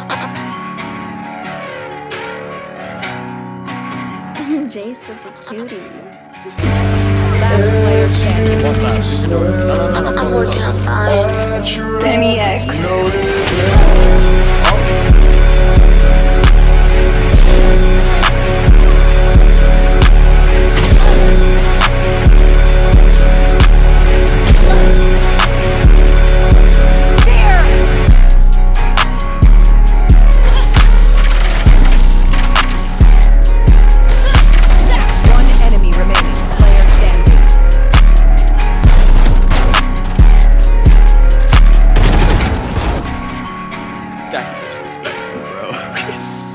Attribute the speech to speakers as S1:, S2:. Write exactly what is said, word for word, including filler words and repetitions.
S1: Jay's such a cutie.
S2: Last player standing.
S1: I'm working on time.
S2: B N Y X.
S3: That's disrespectful, bro.